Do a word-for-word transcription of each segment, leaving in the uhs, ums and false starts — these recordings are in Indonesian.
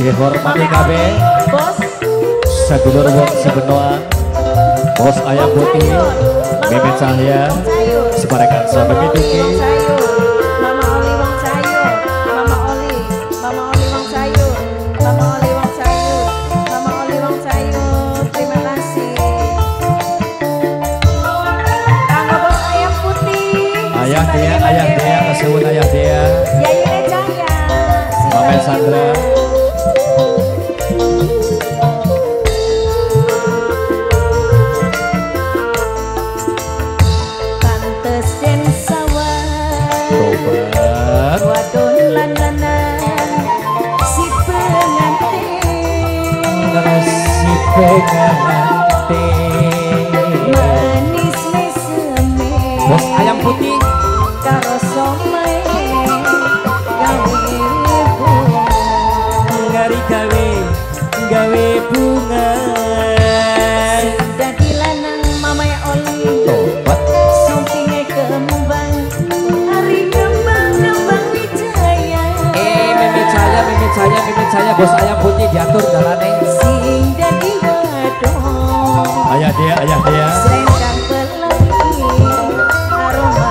dihormati K B Bos sedulur wong sebenoa Bos Ayam Putih Mimin Cahya Separekan Sahabat Miduki Mama Oli Wong Sayur Mama Oli Mama Oli Wong Sayur Mama Oli Wong Sayur Mama Oli Wong Sayur terima kasih Kanggo Bos Ayam Putih Ayah dia, ayah dia, kesuwun ayah dia Yayune Cahya Mama Sandra Pantesin sawah Tobat wadon landanan si pengantin si pengantin manis meseme Bos Ayam Putih karo somai gawe bunga ngari gawe gawe bunga sing dadi lanang mamae Oli Tobat sumpinge kembang hari kembang kembang wijaya eh Mimi Cahya Mimi Cahya Mimi Cahya Bos Ayam Putih diatur dalane sing dadi wadon ayah dia ayah dia selendang pelangi aroma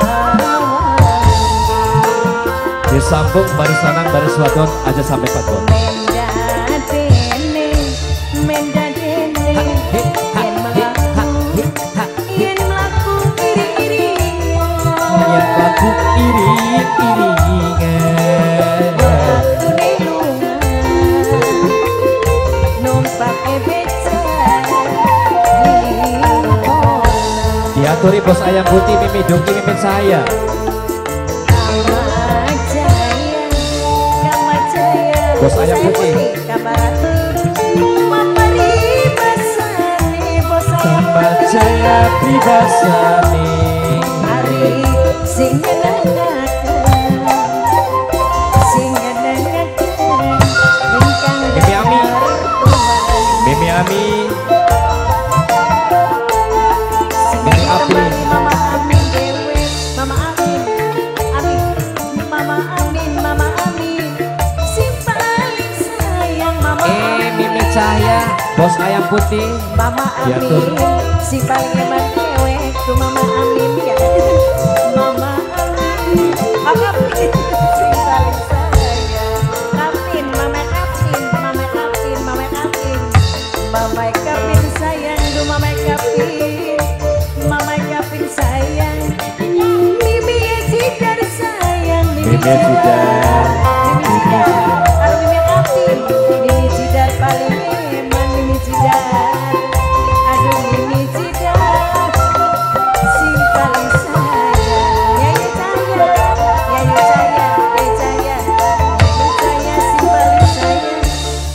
disambung baris lanang baris wadon aja sampai paton menda dene menda dene yen melaku yen melaku iring-iringan yang laku iring-iringan waktune lunga numpake beca diaturi Bos Ayam Putih Mimi Duki Mimin Cahya Bos Ayam Putih Sama Jaya Pribasani sing nyenengaken sing nyenengaken ingkang Mimi Ami. bertuan Mimi Ami sing Mimi Api. kembali Mama Amin dewe Mama Amin Amin Mama Amin Mama Amin si paling sayang Mama eh Amin Mimi Cahya Bos Ayam Putih Mama diatur. Amin si paling hebat dewe ku Mama Amin ya Mama Amin Mama Amin si paling sayang Kapin Mama Kapin Mama Kapin Mama Kapin Mama Kapin sayang du Mama Kapin Mama Kapin sayang Mimi Cidar sayang Mimi Cidar. Mimi Cidar Aduh Mimi Kapin Mimi Cidar paling eman Mimi Cidar Aduh Mimi Cidar sing paling sayang Yayu Cahya Yayu Cahya Yayu Cahya Yayu Cahya sing paling sayang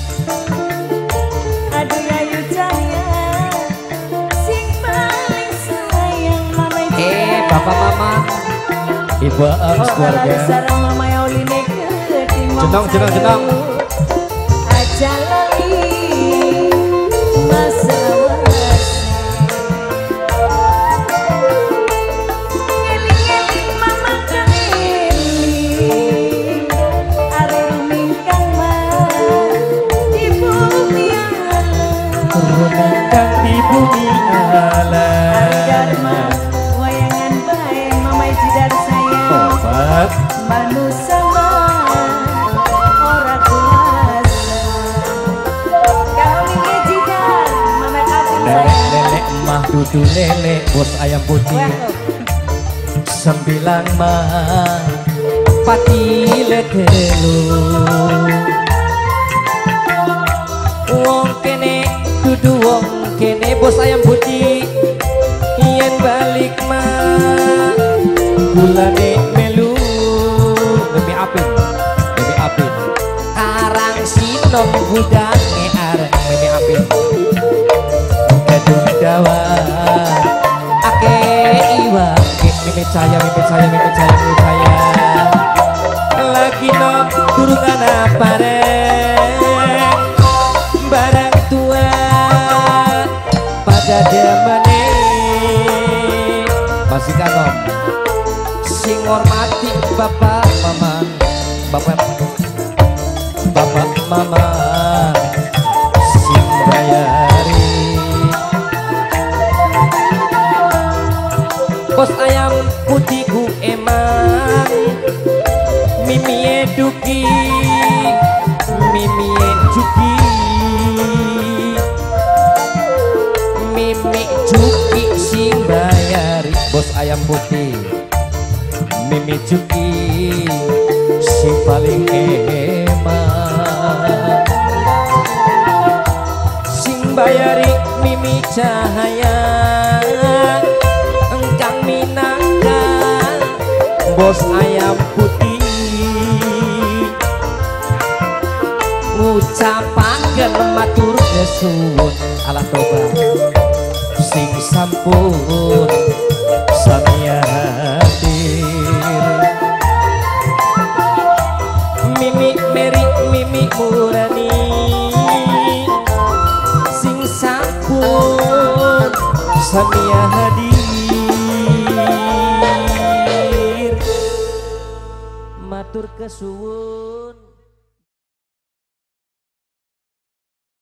Aduh Yayu Cahya sing paling sayang Mama eh Bapak Mama Ibu Ams keluarga sareng Mama Yoline keting Jenong, jenong, jenong. aja lali masa wasi ngeling-ngeling Mama keling are rumingkang mah di bumi alam Rumingkang di bumi Dharma alam wayangan bae Mama Cidar sayang Tobat manusia ora kuasa kau ini Cidar Mama Kapin sayang Nenek emah dudu nenek Bos Ayam Putih sembilan mah pati letelu wong kene dudu wong kene Bos Ayam Putih yen balik mah bulane melu Mimi Apin Mimi Apin karang sinom budange areng Mimi Apin gedung dawa ake iwa Mimi Cahya Mimi Cahya Mimi Cahya Mimi Cahya lagi nom turungan apa barang tua pada demane masih kanom sing hormati bapak mama bapak bapak mama sing bayari. Bos ayam putihku emang Mimi eduki, Mimi eduki, Mimi Juki sing bayari. Bos ayam putih Mimi Juki sing paling emang, sing bayari Mimi Cahaya engkang minangka bos ayam putih. Ngucapaken matur nuwun ala tobat sing sampun sami hadir. Mimi Meri Mimi Murani sing sampun sami hadir. Matur kesuwun.